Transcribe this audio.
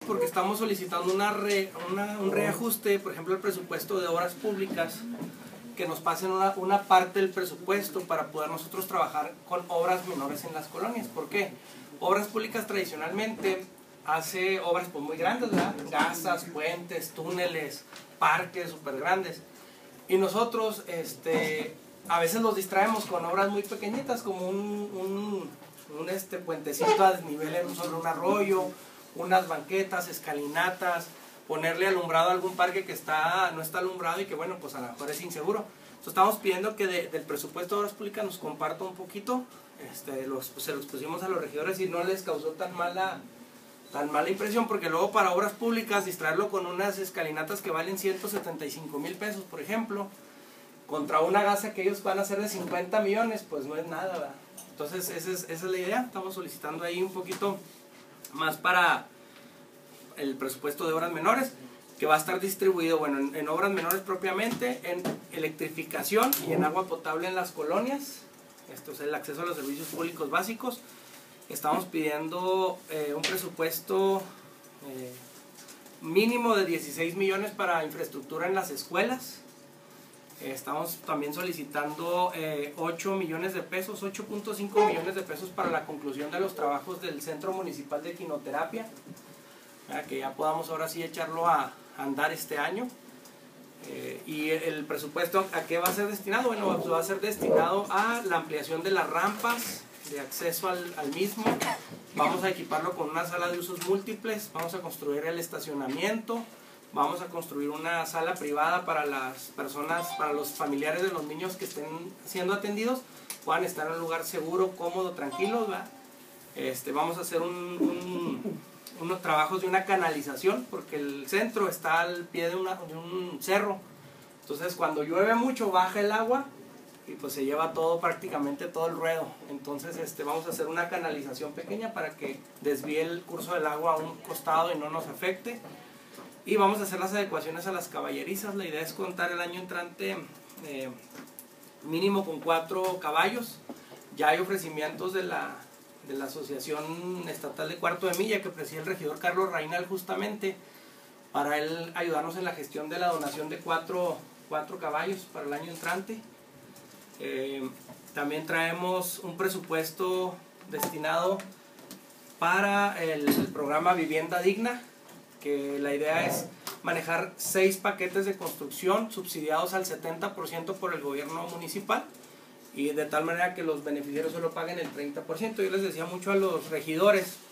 porque estamos solicitando un reajuste, por ejemplo, el presupuesto de obras públicas, que nos pasen una parte del presupuesto para poder nosotros trabajar con obras menores en las colonias. ¿Por qué? Obras públicas tradicionalmente hace obras pues muy grandes, ¿verdad? Casas, puentes, túneles, parques súper grandes. Y nosotros a veces los distraemos con obras muy pequeñitas, como un puentecito a desnivel sobre un arroyo, unas banquetas, escalinatas, ponerle alumbrado a algún parque que no está alumbrado y que bueno, pues a lo mejor es inseguro. Entonces estamos pidiendo que del presupuesto de obras públicas nos comparta un poquito, se los pusimos a los regidores y no les causó tan mala impresión, porque luego para obras públicas distraerlo con unas escalinatas que valen 175,000 pesos, por ejemplo, contra una gasa que ellos van a hacer de 50 millones, pues no es nada, ¿verdad? Entonces esa es la idea. Estamos solicitando ahí un poquito más para el presupuesto de obras menores, que va a estar distribuido, bueno, en obras menores propiamente, en electrificación y en agua potable en las colonias. Esto es el acceso a los servicios públicos básicos. Estamos pidiendo un presupuesto mínimo de 16 millones para infraestructura en las escuelas. Estamos también solicitando 8 millones de pesos, 8.5 millones de pesos para la conclusión de los trabajos del Centro Municipal de Quinoterapia, para que ya podamos ahora sí echarlo a andar este año. Y el presupuesto, ¿a qué va a ser destinado? Bueno, pues va a ser destinado a la ampliación de las rampas de acceso al mismo. Vamos a equiparlo con una sala de usos múltiples, vamos a construir el estacionamiento, vamos a construir una sala privada para las personas, para los familiares de los niños que estén siendo atendidos, puedan estar en un lugar seguro, cómodo, tranquilo, ¿verdad? Vamos a hacer unos trabajos de una canalización, porque el centro está al pie de un cerro. Entonces cuando llueve mucho baja el agua y pues se lleva prácticamente todo el ruedo. Entonces vamos a hacer una canalización pequeña para que desvíe el curso del agua a un costado y no nos afecte. Y vamos a hacer las adecuaciones a las caballerizas. La idea es contar el año entrante mínimo con 4 caballos. Ya hay ofrecimientos de la Asociación Estatal de Cuarto de Milla, que preside el regidor Carlos Reinal, justamente para él ayudarnos en la gestión de la donación de 4 caballos para el año entrante. También traemos un presupuesto destinado para el programa Vivienda Digna, que la idea es manejar 6 paquetes de construcción subsidiados al 70% por el gobierno municipal, y de tal manera que los beneficiarios solo paguen el 30%. Yo les decía mucho a los regidores